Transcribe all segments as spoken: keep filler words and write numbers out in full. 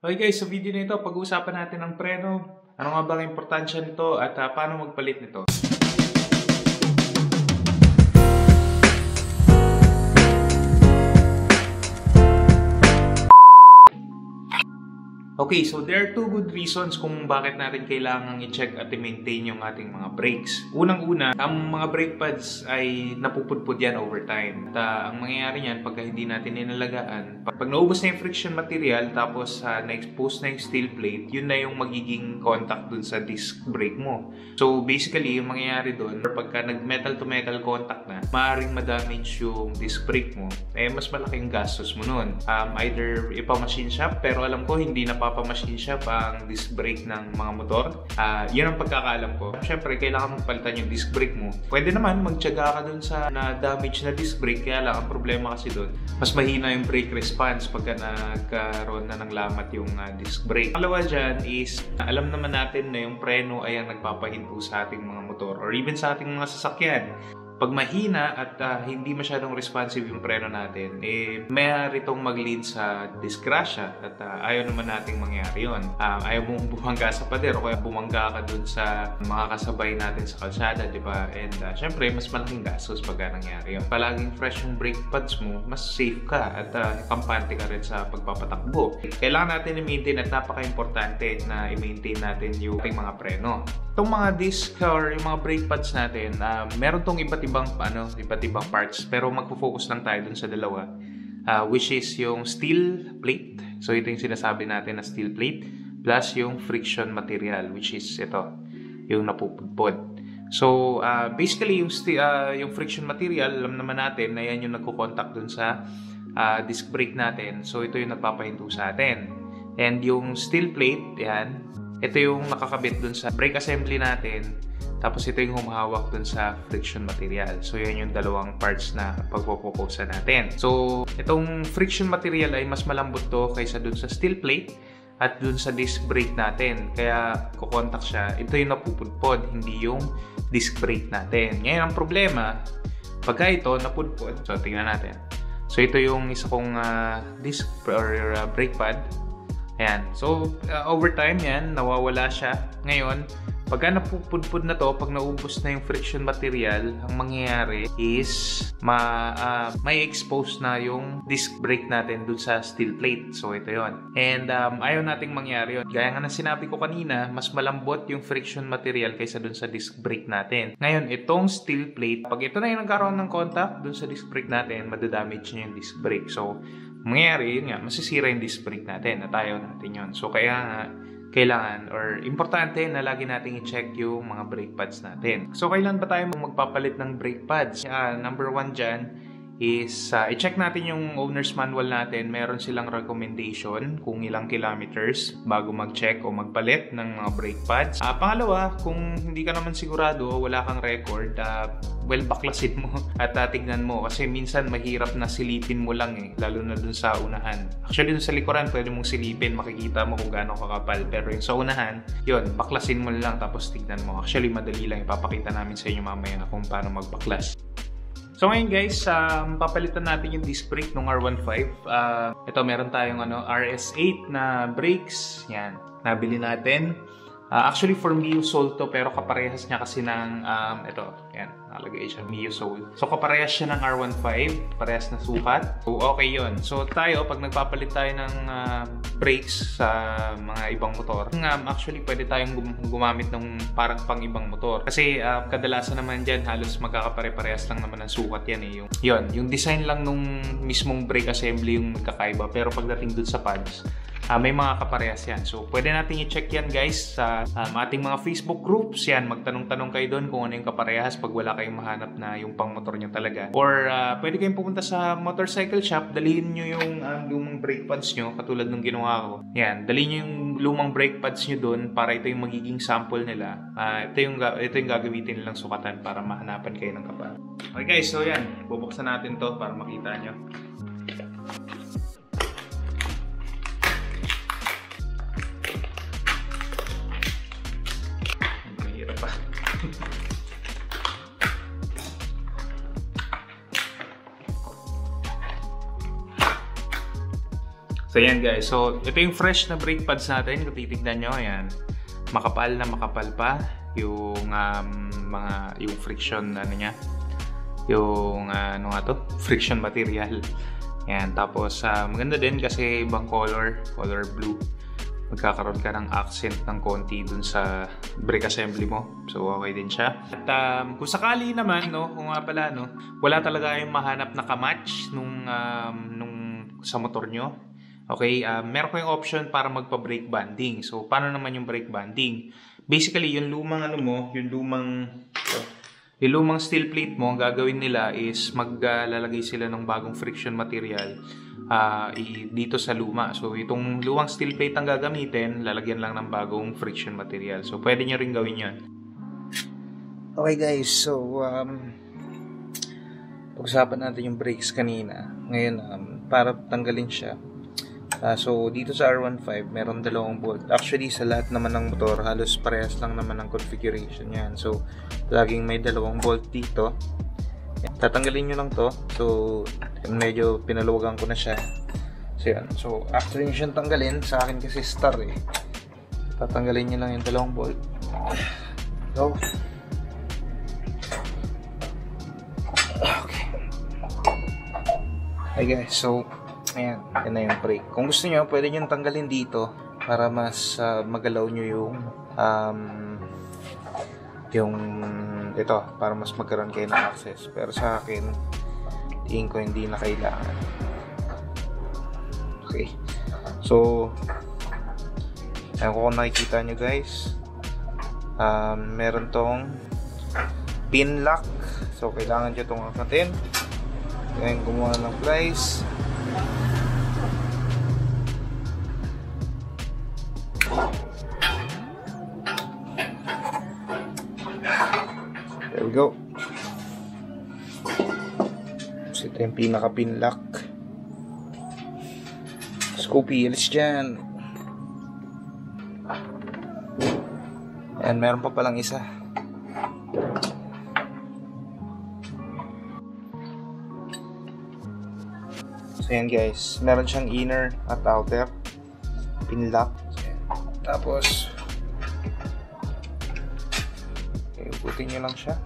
Okay guys, sa video nito, pag-uusapan natin ang preno. Ano nga ba ang importansya nito at uh, paano magpalit nito? Okay, so there are two good reasons kung bakit natin kailangan i-check at i-maintain yung ating mga brakes. Unang-una, ang mga brake pads ay napupudpud yan over time. At uh, ang mangyayari niyan, pagka hindi natin inalagaan, pag, pag naubos na yung friction material, tapos uh, na-expose na yung steel plate, yun na yung magiging contact dun sa disc brake mo. So basically, yung mangyayari dun, pagka nag-metal to metal contact na, maaaring ma-damage yung disc brake mo, eh mas malaking gastos mo nun. Um, either ipa-machine shop, pero alam ko hindi na papamachine shop ang disc brake ng mga motor. Uh, yun ang pagkakaalam ko. Siyempre, kailangan mong palitan yung disc brake mo. Pwede naman, magtiyaga ka dun sa na-damage na disc brake. Kaya lang, ang problema kasi dun, mas mahina yung brake response pagka nagkaroon na ng lamat yung uh, disc brake. Pangalawa dyan is, alam naman natin na yung preno ay ang nagpapahinto sa ating mga motor or even sa ating mga sasakyan. Pag mahina at uh, hindi masyadong responsive yung preno natin, eh, mayroon itong mag-lead sa disgrasya at uh, ayaw naman nating mangyari yun. Uh, ayaw mong bumangga sa pader o kaya bumangga ka dun sa mga kasabay natin sa kalsada, di ba? And uh, syempre, mas malaking gastos pagka nangyari yun. Palaging fresh yung brake pads mo, mas safe ka at uh, kampante ka rin sa pagpapatakbo. Kailangan natin i-maintain at napaka-importante na i-maintain natin yung ating mga preno. Itong mga disc or yung mga brake pads natin, uh, meron tong iba't ibang ano, iba't ibang parts, pero magfo-focus lang tayo dun sa dalawa, uh, which is yung steel plate. So ito yung sinasabi natin na steel plate plus yung friction material, which is ito, yung napupudpod. So uh, basically yung uh, yung friction material, alam naman natin na yan yung nagko-contact dun sa uh, disc brake natin. So ito yung nagpapahinto sa atin. And yung steel plate, yan, ito yung nakakabit dun sa brake assembly natin. Tapos ito yung humahawak dun sa friction material. So yan yung dalawang parts na pagpo-focusan natin. So itong friction material ay mas malambot to kaysa dun sa steel plate at dun sa disc brake natin. Kaya kukontak siya. Ito yung napupudpod, hindi yung disc brake natin. Ngayon ang problema, pagka ito napudpod, so tingnan natin. So ito yung isa kong uh, disc or uh, brake pad. Ayan. So, uh, over time yan, nawawala siya. Ngayon, pagka napupudpud na to, pag naubos na yung friction material, ang mangyayari is ma, uh, may expose na yung disc brake natin dun sa steel plate. So, ito yon. And um, ayaw nating mangyari yun. Gaya nga na sinabi ko kanina, mas malambot yung friction material kaysa dun sa disc brake natin. Ngayon, itong steel plate, pag ito na yung nagkaroon ng contact dun sa disc brake natin, madadamage niya yung disc brake. So, mangyayari yun nga, masisira yung disc brake natin at ayaw natin yun. So, kaya nga, kailangan or importante na lagi nating i-check yung mga brake pads natin. So, kailan ba tayo magpapalit ng brake pads? Uh, number one dyan is uh, i-check natin yung owner's manual natin. Meron silang recommendation kung ilang kilometers bago mag-check o magpalit ng mga brake pads. Uh, pangalawa, kung hindi ka naman sigurado, wala kang record, uh, well, baklasin mo at uh, tignan mo. Kasi minsan mahirap na silipin mo lang eh, lalo na dun sa unahan. Actually, dun sa likuran, pwede mong silipin, makikita mo kung gaano kakapal. Pero yung sa unahan, yun, baklasin mo lang tapos tignan mo. Actually, madali lang. Ipapakita namin sa inyo mamaya kung paano magbaklas. So ngayon guys, um, papalitan natin yung disc brake ng R fifteen. Uh, ito, meron tayong ano, R S eight na brakes. Yan, nabili natin. Uh, actually, for Mio Soul to, pero kaparehas niya kasi ng, um, ito, yan, nakalagay siya, Mio Soul. So, kaparehas siya ng R fifteen, parehas na sukat. So, okay yun. So, tayo, pag nagpapalit tayo ng uh, brakes sa mga ibang motor, um, actually, pwede tayong gum gumamit ng parang pang ibang motor. Kasi, uh, kadalasan naman dyan, halos magkakapare-parehas lang naman ang sukat yan eh. Yung, yun, yung design lang nung mismong brake assembly yung magkakaiba. Pero pagdating dun sa pads, Uh, may mga kaparehas yan. So, pwede natin i-check yan guys sa um, ating mga Facebook groups. Yan, magtanong-tanong kayo doon kung ano yung kaparehas pag wala kayong mahanap na yung pang motor nyo talaga. Or, uh, pwede kayong pumunta sa motorcycle shop, dalhin nyo yung um, lumang brake pads nyo, katulad ng ginawa ko. Yan, dalhin nyo yung lumang brake pads nyo doon para ito yung magiging sample nila. Uh, ito, yung, ito yung gagamitin nilang sukatan para mahanapan kayo ng kapal. Okay guys, so yan, bubuksan natin to para makita nyo. So yan guys, so ito yung fresh na brake pads natin. Kung titignan nyo, ayan, makapal na makapal pa yung um, mga yung friction ano niya, yung uh, ano nga to, friction material. Yan, tapos uh, maganda din kasi ibang color, color blue. Magkakaroon ka ng accent ng konti dun sa brake assembly mo. So, okay din siya. At um, kung sakali naman, no, kung nga pala, no, wala talaga yung mahanap na kamatch nung, um, nung sa motor nyo. Okay, uh, meron ko yung option para magpa-brake banding. So, paano naman yung brake banding? Basically, yung lumang ano mo, yung lumang yung lumang steel plate mo, ang gagawin nila is maglalagay uh, sila ng bagong friction material uh, dito sa luma. So, itong luwang steel plate ang gagamitin, lalagyan lang ng bagong friction material. So, pwede nyo rin gawin yun. Okay guys, so um, pag-usapan natin yung brakes kanina. Ngayon, um, para tanggalin siya. Uh, so, dito sa R fifteen, meron dalawang bolt. Actually, sa lahat naman ng motor, halos parehas lang naman ng configuration yan. So, laging may dalawang bolt dito. Tatanggalin nyo lang to. So, medyo pinaluwagan ko na siya. So, yan. So, after nyo siyang tanggalin, sa akin kasi star eh. Tatanggalin nyo lang yung dalawang bolt. So, okay. Hey guys, so, ayan, yan na yung brake. Kung gusto nyo, pwede nyo tanggalin dito para mas uh, magalaw nyo yung um, yung ito, para mas magkaroon kayo ng access. Pero sa akin, tingin ko hindi na kailangan. Okay. So, ayan ko kung nakikita nyo guys. Um, meron tong pin lock. So, kailangan nyo itong akatin. Ayan, gumawa ng plies. There we go. So, ito yung pinaka-pin lock. Scoopy, alis dyan. Ayan, meron pa palang isa. So, ayan guys. Meron siyang inner at outer pin lock. Tapos, okay, uputin nyo lang siya.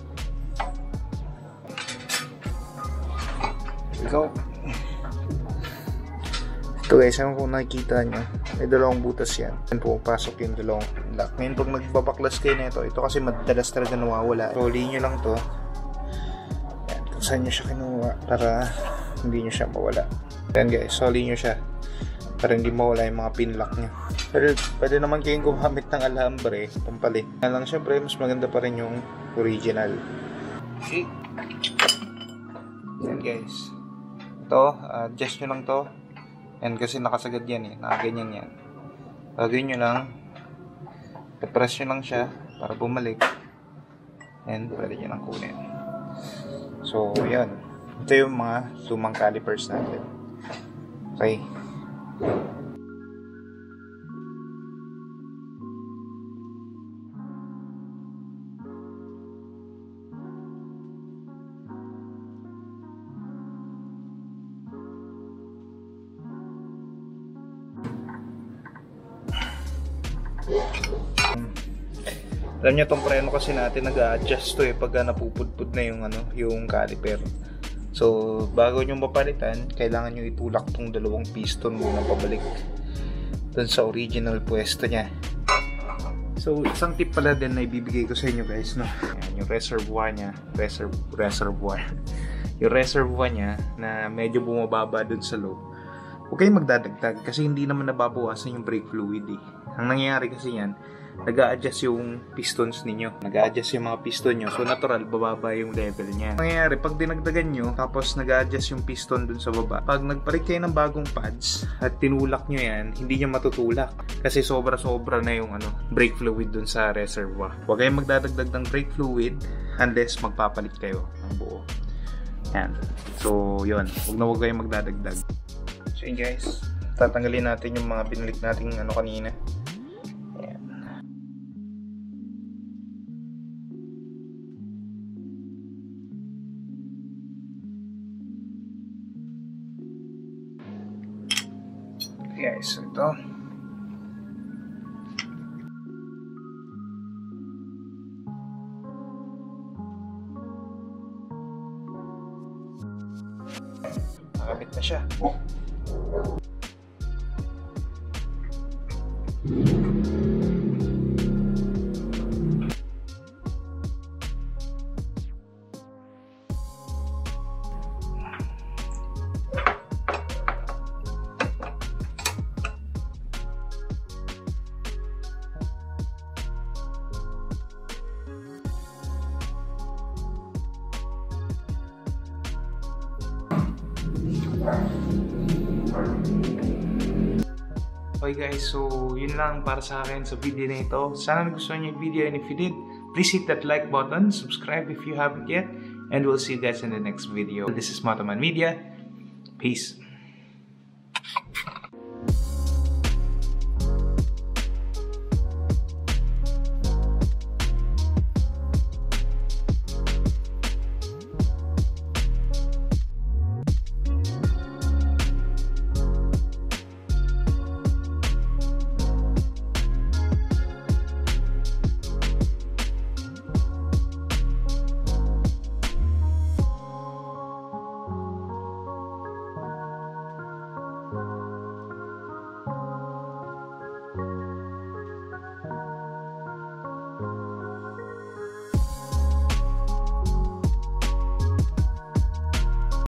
There we go. Ito guys, ano kung nakikita nyo, may dalawang butas yan. Yan pumapasok yung dalawang lock. Ngayon pag magbabaklas kayo na ito, ito kasi madalas talaga nawawala. Rolling nyo lang to. Yan, kung saan nyo siya kinuha para hindi nyo siya mawala. Yan guys, rolling nyo siya para hindi mawala yung mga pin lock nyo. Pero pwede naman kayong gumamit ng alambre, pampalit. Yan lang, syempre mas maganda pa rin yung original. Okay. Yan guys. Ito, uh, adjust nyo lang to. Yan kasi nakasagad yan eh, nakaganyan yan. Gagawin nyo lang, i-press nyo lang siya para bumalik. And pwede nyo lang kunin. So, yan. Ito yung mga lumang calipers natin. Okay. Alam nyo, itong preno kasi natin nag-a-adjust to eh pagka napupudpud na yung ano, yung caliper. So, bago nyo mapalitan, kailangan nyo itulak tong dalawang piston muna pabalik dun sa original pwesto niya. So, isang tip pala din na ibibigay ko sa inyo guys, no? Ayan, yung reservoir niya, reserv reservoir. Yung reservoir niya na medyo bumababa dun sa low. Huwag kayong magdadagdag kasi hindi naman nababawasan yung brake fluid eh. Ang nangyayari kasi yan, nag-a-adjust yung pistons ninyo. Nag-a-adjust yung mga piston nyo. So, natural, bababa yung level niya. Ang nangyayari, pag dinagdagan nyo, tapos nag-a-adjust yung piston dun sa baba, pag nagpalit kayo ng bagong pads at tinulak nyo yan, hindi nyo matutulak. Kasi sobra-sobra na yung ano, brake fluid dun sa reservoir. Huwag kayong magdadagdag ng brake fluid unless magpapalit kayo ng buo. Yan. So, yun. Huwag na huwag kayong magdadagdag. So, yun guys. Tatanggalin natin yung mga binalik nating ano kanina. guys, so ito. Nakabit na siya. Okay guys, so yun lang para sa akin sa video na ito. Sana nagustuhan niyo yung video, and if you did, please hit that like button, subscribe if you haven't yet, and we'll see you guys in the next video. This is Motoman Media. Peace.